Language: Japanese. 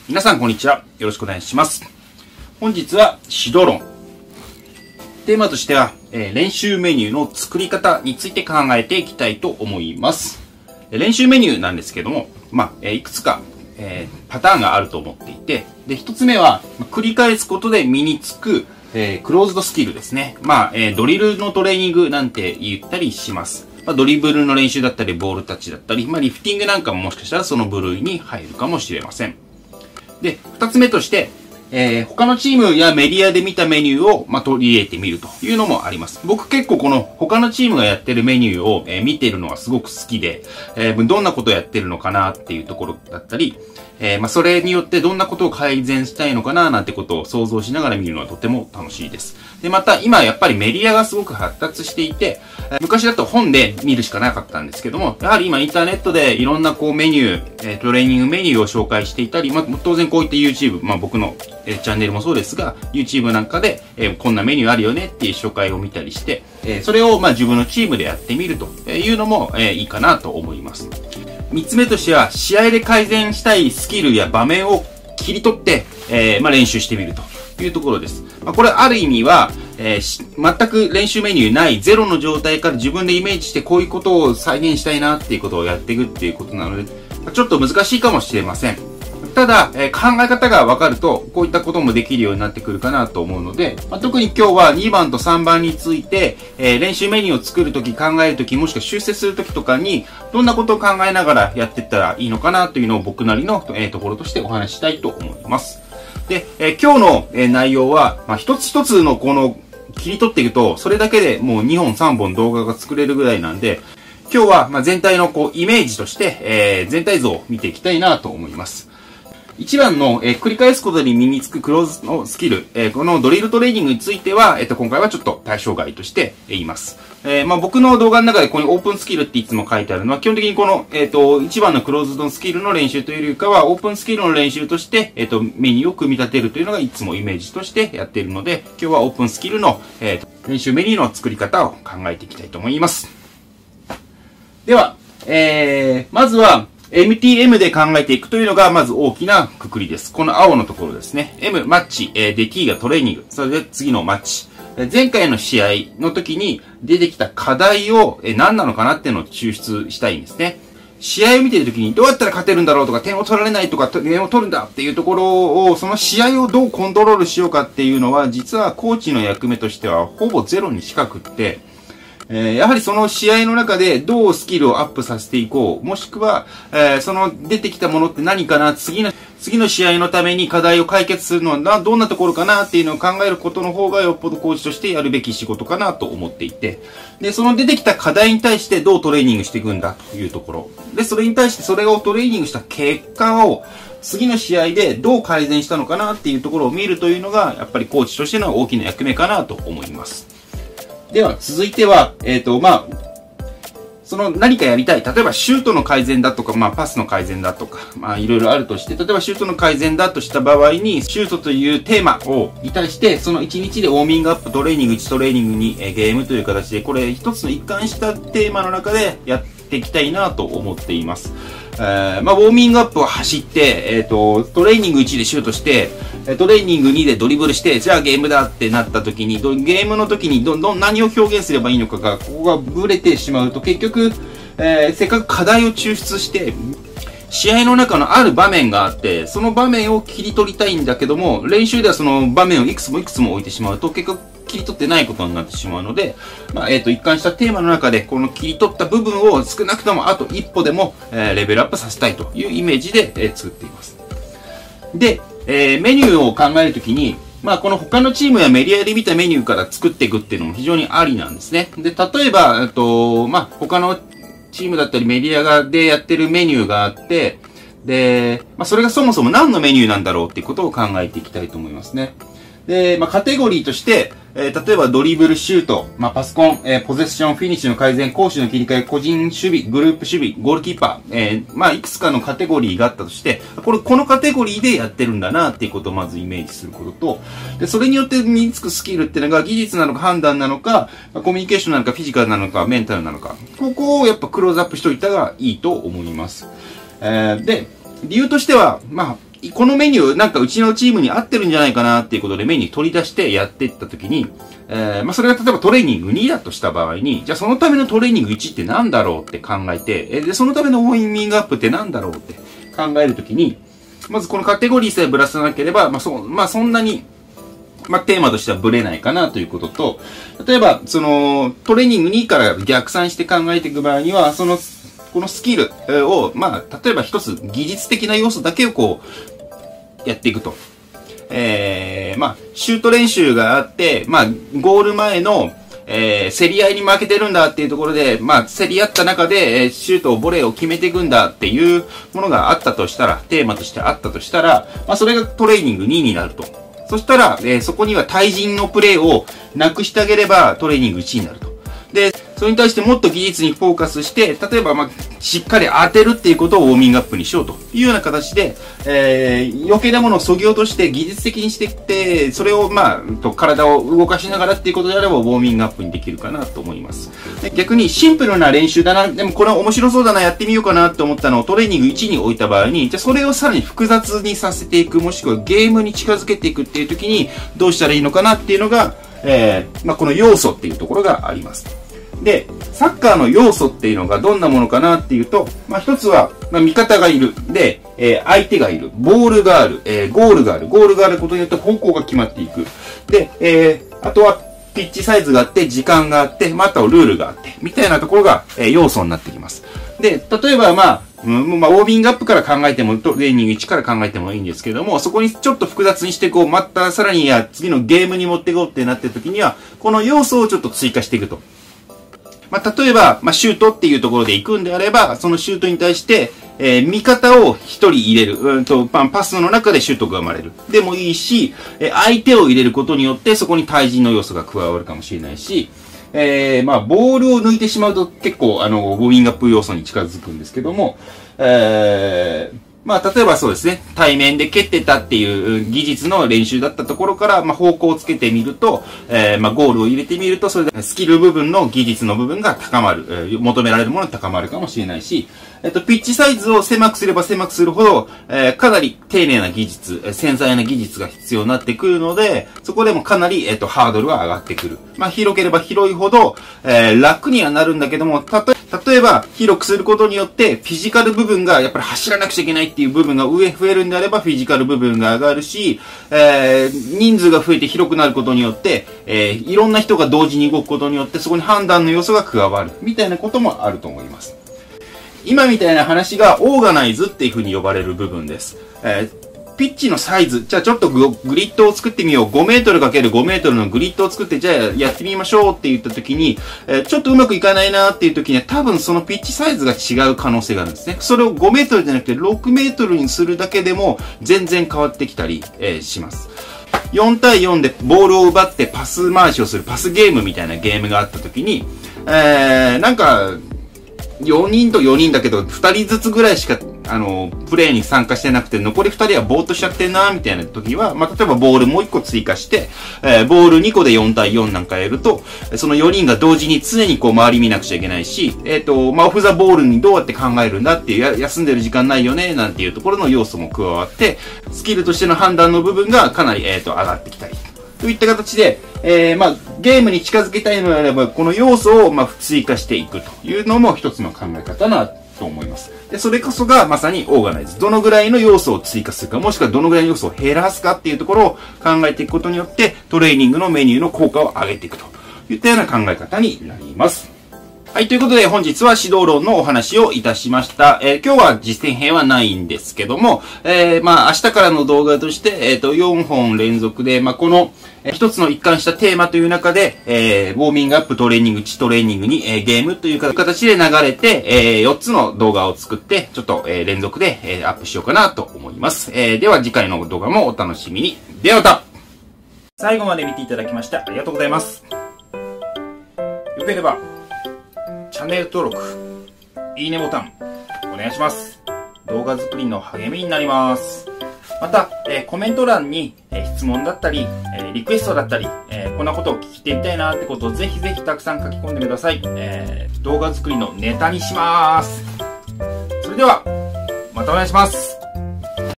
皆さんこんにちは。よろしくお願いします。本日は指導論。テーマとしては、練習メニューの作り方について考えていきたいと思います。練習メニューなんですけども、いくつか、パターンがあると思っていて、で、一つ目は、繰り返すことで身につく、クローズドスキルですね。ドリルのトレーニングなんて言ったりします。ドリブルの練習だったり、ボールタッチだったり、リフティングなんかももしかしたらその部類に入るかもしれません。で、二つ目として、他のチームやメディアで見たメニューを、取り入れてみるというのもあります。僕結構この他のチームがやってるメニューを、見てるのがすごく好きで、どんなことをやってるのかなっていうところだったり、それによってどんなことを改善したいのかななんてことを想像しながら見るのはとても楽しいです。で、また今やっぱりメディアがすごく発達していて、昔だと本で見るしかなかったんですけども、やはり今インターネットでいろんなメニュー、トレーニングメニューを紹介していたり、当然こういった YouTube、僕のチャンネルもそうですが、YouTube なんかで、こんなメニューあるよねっていう紹介を見たりして、それを自分のチームでやってみるというのも、いいかなと思います。三つ目としては、試合で改善したいスキルや場面を切り取って、練習してみるというところです。これある意味は、全く練習メニューないゼロの状態から自分でイメージしてこういうことを再現したいなっていうことをやっていくっていうことなので、ちょっと難しいかもしれません。ただ、考え方が分かると、こういったこともできるようになってくるかなと思うので、特に今日は2番と3番について、練習メニューを作るとき、考えるとき、もしくは修正するときとかに、どんなことを考えながらやっていったらいいのかなというのを僕なりの、ところとしてお話ししたいと思います。で、今日の、内容は、一つ一つのこの切り取っていくと、それだけでもう2本3本動画が作れるぐらいなんで、今日は全体のイメージとして、全体像を見ていきたいなと思います。一番の、繰り返すことに身につくクローズのスキル、このドリルトレーニングについては、今回はちょっと対象外として言います。僕の動画の中でここにオープンスキルっていつも書いてあるのは、基本的にこの、一番のクローズドスキルの練習というよりかは、オープンスキルの練習として、メニューを組み立てるというのがいつもイメージとしてやっているので、今日はオープンスキルの、練習メニューの作り方を考えていきたいと思います。では、まずは、MTM で考えていくというのがまず大きなくくりです。この青のところですね。M、マッチ、で T がトレーニング。それで次のマッチ。前回の試合の時に出てきた課題を何なのかなっていうのを抽出したいんですね。試合を見ている時にどうやったら勝てるんだろうとか、点を取られないとか、点を取るんだっていうところを、その試合をどうコントロールしようかっていうのは、実はコーチの役目としてはほぼゼロに近くって、やはりその試合の中でどうスキルをアップさせていこう。もしくは、その出てきたものって何かな、次の試合のために課題を解決するのはどんなところかなっていうのを考えることの方がよっぽどコーチとしてやるべき仕事かなと思っていて。で、その出てきた課題に対してどうトレーニングしていくんだというところ。で、それに対してそれをトレーニングした結果を次の試合でどう改善したのかなっていうところを見るというのが、やっぱりコーチとしての大きな役目かなと思います。では、続いては、その何かやりたい。例えば、シュートの改善だとか、パスの改善だとか、いろいろあるとして、例えばシュートの改善だとした場合に、シュートというテーマに対して、その1日でウォーミングアップ、トレーニング1トレーニング2、ゲームという形で、これ一つの一貫したテーマの中でやっていきたいなと思っています。ウォーミングアップを走って、トレーニング1でシュートして、トレーニング2でドリブルして、じゃあゲームだってなった時に、ゲームの時に何を表現すればいいのかが、ここがブレてしまうと、結局、せっかく課題を抽出して、試合の中のある場面があって、その場面を切り取りたいんだけども、練習ではその場面をいくつも置いてしまうと、結局切り取ってないことになってしまうので、一貫したテーマの中で、この切り取った部分を少なくともあと一歩でも、レベルアップさせたいというイメージで、作っています。で、メニューを考えるときに、この他のチームやメディアで見たメニューから作っていくっていうのも非常にありなんですね。で、例えば、他のチームだったりメディアでやってるメニューがあって、で、それがそもそも何のメニューなんだろうっていうことを考えていきたいと思いますね。で、カテゴリーとして、例えばドリブル、シュート、パスコン、ポゼッション、フィニッシュの改善、攻守の切り替え、個人守備、グループ守備、ゴールキーパー、いくつかのカテゴリーがあったとして、このカテゴリーでやってるんだなっていうことをまずイメージすることと、で、それによって身につくスキルっていうのが技術なのか判断なのか、コミュニケーションなのかフィジカルなのかメンタルなのか、ここをやっぱクローズアップしといた方がいいと思います。で、理由としては、 このメニューなんかうちのチームに合ってるんじゃないかなっていうことでメニュー取り出してやっていったときに、それが例えばトレーニング2だとした場合に、じゃあそのためのトレーニング1ってなんだろうって考えて、で、そのためのウォーミングアップってなんだろうって考えるときに、まずこのカテゴリーさえぶらさなければ、そんなに、テーマとしてはブレないかなということと、例えば、トレーニング2から逆算して考えていく場合には、このスキルを、例えば一つ技術的な要素だけをやっていくと。シュート練習があって、ゴール前の、競り合いに負けてるんだっていうところで、競り合った中で、シュートボレーを決めていくんだっていうものがあったとしたら、テーマとしてあったとしたら、それがトレーニング2になると。そしたら、そこには対人のプレーをなくしてあげればトレーニング1になると。で、それに対してもっと技術にフォーカスして、例えば、しっかり当てるっていうことをウォーミングアップにしようというような形で、余計なものを削ぎ落として技術的にしていって、それを体を動かしながらっていうことであれば、ウォーミングアップにできるかなと思います。で逆にシンプルな練習だな、でもこれ面白そうだな、やってみようかなと思ったのをトレーニング1に置いた場合に、じゃあそれをさらに複雑にさせていく、もしくはゲームに近づけていくっていう時に、どうしたらいいのかなっていうのが、この要素っていうところがあります。で、サッカーの要素っていうのがどんなものかなっていうと、一つは、味方がいる。で、相手がいる。ボールがある。ゴールがある。ゴールがあることによって方向が決まっていく。で、あとは、ピッチサイズがあって、時間があって、あとはルールがあって、みたいなところが、要素になってきます。で、例えばウォーミングアップから考えても、トレーニング1から考えてもいいんですけども、そこにちょっと複雑にしてまたさらに次のゲームに持っていこうってなってる時には、この要素をちょっと追加していくと。例えば、シュートっていうところで行くんであれば、そのシュートに対して、味方を一人入れる。パスの中でシュートが生まれる。でもいいし、相手を入れることによってそこに対人の要素が加わるかもしれないし、ボールを抜いてしまうと結構、ウォーミングアップ要素に近づくんですけども、例えばそうですね、対面で蹴ってたっていう技術の練習だったところから、方向をつけてみると、ゴールを入れてみると、それでスキル部分の技術の部分が高まる、求められるものが高まるかもしれないし、ピッチサイズを狭くすれば狭くするほど、かなり丁寧な技術、繊細な技術が必要になってくるので、そこでもかなり、ハードルは上がってくる。広ければ広いほど、楽にはなるんだけども、例えば、広くすることによって、フィジカル部分がやっぱり走らなくちゃいけないっていう部分が増えるんであれば、フィジカル部分が上がるし、人数が増えて広くなることによって、いろんな人が同時に動くことによって、そこに判断の要素が加わる。みたいなこともあると思います。今みたいな話がオーガナイズっていう風に呼ばれる部分です。ピッチのサイズ、じゃあちょっとグリッドを作ってみよう。5メートル ×5 メートルのグリッドを作って、じゃあやってみましょうって言った時に、ちょっとうまくいかないなっていう時には多分そのピッチサイズが違う可能性があるんですね。それを5メートルじゃなくて6メートルにするだけでも全然変わってきたり、します。4対4でボールを奪ってパス回しをするパスゲームみたいなゲームがあった時に、4人と4人だけど、2人ずつぐらいしか、プレイに参加してなくて、残り2人はぼーっとしちゃってんな、みたいな時は、例えばボールもう1個追加して、ボール2個で4対4なんかやると、その4人が同時に常に周り見なくちゃいけないし、オフザボールにどうやって考えるんだっていう、休んでる時間ないよね、なんていうところの要素も加わって、スキルとしての判断の部分がかなり、上がってきたり。といった形で、ゲームに近づけたいのであれば、この要素を、追加していくというのも一つの考え方なと思います。で、それこそがまさにオーガナイズ。どのぐらいの要素を追加するか、もしくはどのぐらいの要素を減らすかっていうところを考えていくことによって、トレーニングのメニューの効果を上げていくといったような考え方になります。はい、ということで本日は指導論のお話をいたしました。今日は実践編はないんですけども、明日からの動画として、4本連続で、この、一つの一貫したテーマという中で、ウォーミングアップトレーニング、1トレーニングに、ゲームという形で流れて、4つの動画を作って、ちょっと、連続で、アップしようかなと思います。では次回の動画もお楽しみに。ではまた！最後まで見ていただきましてありがとうございます。よければ、チャンネル登録、いいねボタン、お願いします。動画作りの励みになります。また、コメント欄に、質問だったり、リクエストだったり、こんなことを聞いてみたいなってことをぜひぜひたくさん書き込んでください。動画作りのネタにします。それでは、またお願いします。